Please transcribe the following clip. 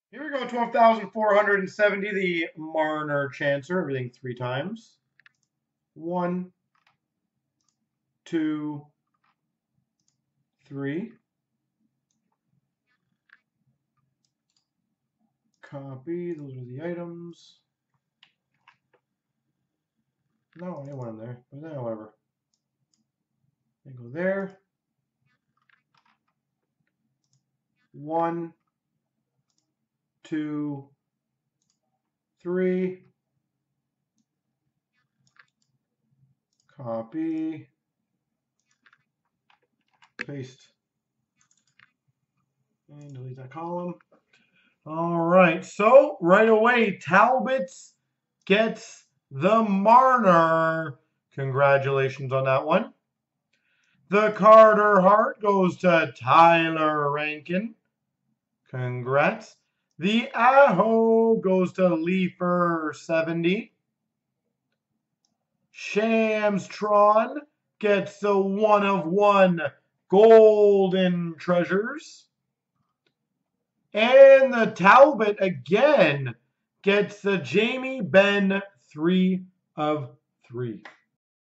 Here we go, 12,470, the Marner Chancer, everything 3 times. 1, 2, 3. Copy, those are the items. No, I didn't want them there, but then whatever. They go there. 1, 2, 3. Copy. Paste. And delete that column. All right, so right away, Talbot's gets the Marner. Congratulations on that one. The Carter Hart goes to Tyler Rankin. Congrats. The Aho goes to Leafer 70. Shamstron gets the 1 of 1 Golden Treasures. And the Talbot again gets the Jamie Benn 3 of 3.